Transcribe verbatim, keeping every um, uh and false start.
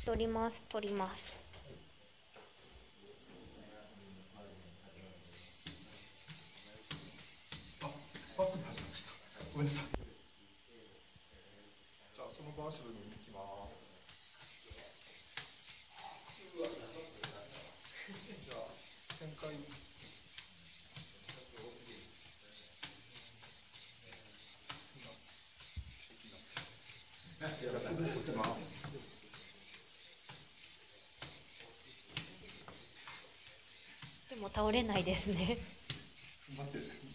取ります取ります。 あ、バックに始まっちゃった。ごめんなさい。じゃあそのバーシブルに行きます。じゃあ旋回。行きます。 でも倒れないですね。 待って。